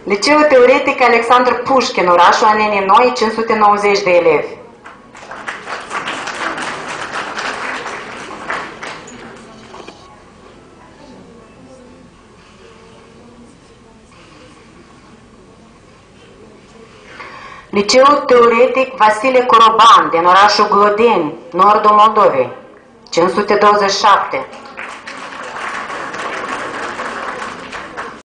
Liceul Teoretic Alexandru Pușkin, orașul Anenii Noi, 590 de elevi. Liceul Teoretic Vasile Coroban, din orașul Glodeni, nordul Moldovei, 527.